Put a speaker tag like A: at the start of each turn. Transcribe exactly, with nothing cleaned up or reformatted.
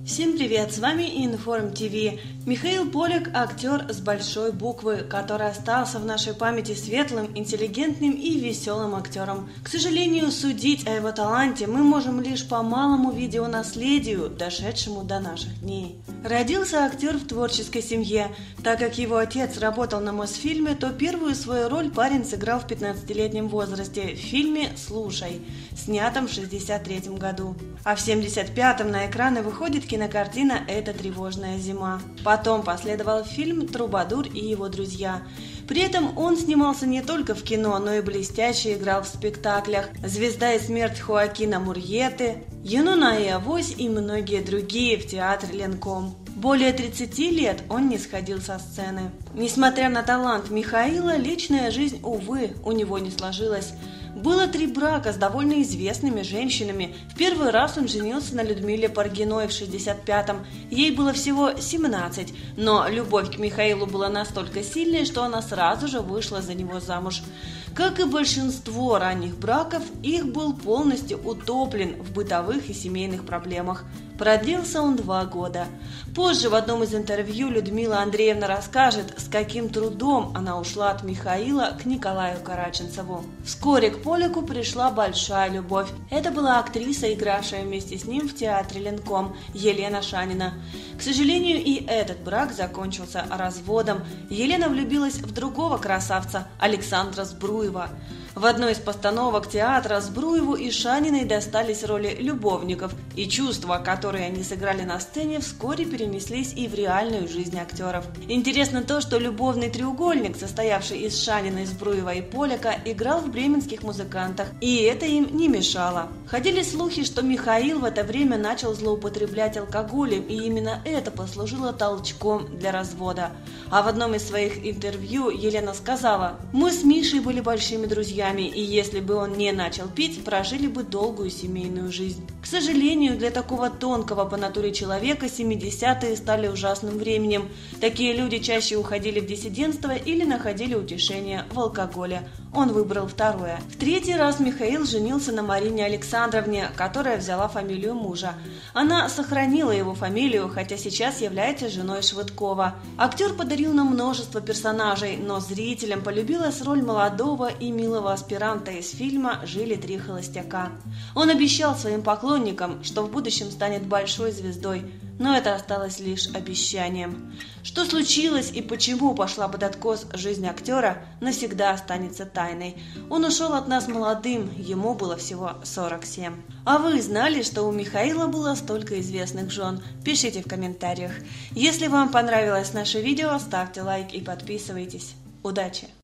A: Всем привет, с вами Информ ТВ. Михаил Поляк – актер с большой буквы, который остался в нашей памяти светлым, интеллигентным и веселым актером. К сожалению, судить о его таланте мы можем лишь по малому видеонаследию, дошедшему до наших дней. Родился актер в творческой семье. Так как его отец работал на Мосфильме, то первую свою роль парень сыграл в пятнадцатилетнем возрасте в фильме «Слушай», снятом в шестьдесят третьем году. А в семьдесят пятом на экраны выходит кинокартина «Эта тревожная зима». Потом последовал фильм «Трубадур и его друзья». При этом он снимался не только в кино, но и блестяще играл в спектаклях «Звезда и смерть» Хоакина Мурьеты, «Юнона и Авось» и многие другие в театре Ленком. Более тридцати лет он не сходил со сцены. Несмотря на талант Михаила, личная жизнь, увы, у него не сложилась. Было три брака с довольно известными женщинами. В первый раз он женился на Людмиле Паргиной в шестьдесят пятом. Ей было всего семнадцать, но любовь к Михаилу была настолько сильной, что она сразу же вышла за него замуж. Как и большинство ранних браков, их был полностью утоплен в бытовых и семейных проблемах. Продлился он два года. Позже в одном из интервью Людмила Андреевна расскажет, с каким трудом она ушла от Михаила к Николаю Караченцеву. Вскоре к Поляку пришла большая любовь. Это была актриса, игравшая вместе с ним в театре Ленком, Елена Шанина. К сожалению, и этот брак закончился разводом. Елена влюбилась в другого красавца, Александра Збруева. В одной из постановок театра Збруеву и Шаниной достались роли любовников, и чувства, которые они сыграли на сцене, вскоре перенеслись и в реальную жизнь актеров. Интересно то, что любовный треугольник, состоявший из Шаниной, Збруева и Поляка, играл в бременских музыкантах, и это им не мешало. Ходили слухи, что Михаил в это время начал злоупотреблять алкоголем, и именно это послужило толчком для развода. А в одном из своих интервью Елена сказала: «Мы с Мишей были большими друзьями, и если бы он не начал пить, прожили бы долгую семейную жизнь». К сожалению, для такого тонкого по натуре человека семидесятые стали ужасным временем. Такие люди чаще уходили в диссидентство или находили утешение в алкоголе. Он выбрал второе. В третий раз Михаил женился на Марине Александровне, которая взяла фамилию мужа. Она сохранила его фамилию, хотя сейчас является женой Швыдкова. Актер подарил нам множество персонажей, но зрителям полюбилась роль молодого и милого аспиранта из фильма «Жили три холостяка». Он обещал своим поклонникам, что в будущем станет большой звездой, но это осталось лишь обещанием. Что случилось и почему пошла под откос жизнь актера, навсегда останется тайной. Он ушел от нас молодым, ему было всего сорок семь. А вы знали, что у Михаила было столько известных жен? Пишите в комментариях. Если вам понравилось наше видео, ставьте лайк и подписывайтесь. Удачи!